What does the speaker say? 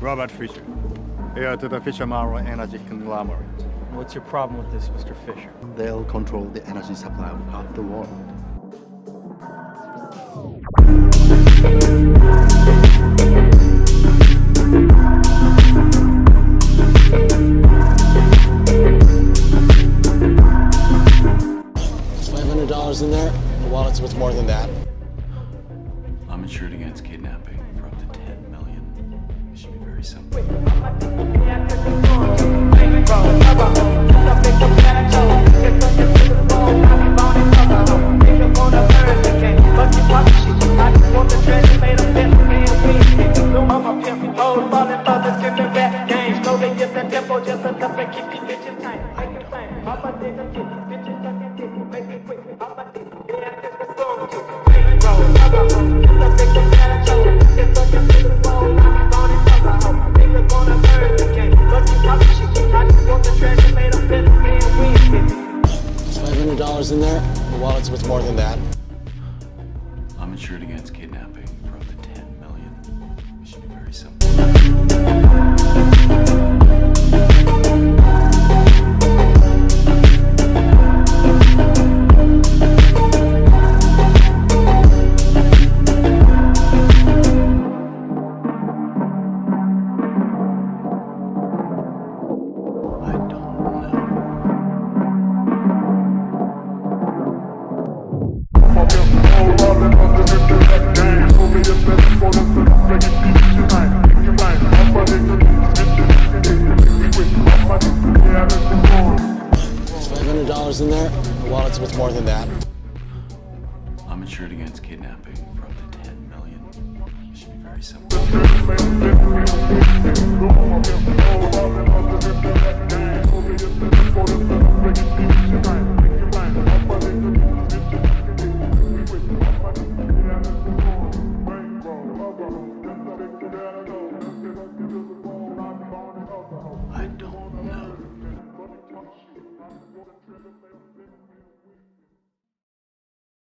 Robert Fischer, heir to the Fischer energy conglomerate. What's your problem with this, Mr. Fischer? They'll control the energy supply of half the world. There's $500 in there. The wallet's worth more than that. I'm insured against kidnapping for up to $10 million. It should be very simple. $500 in there. The wallet's worth more than that. I'm insured against kidnapping for up to $10 million. It should be very simple. $500 in there. The wallet's worth more than that. I'm insured against kidnapping for up to $10 million. It should be very simple. I don't know.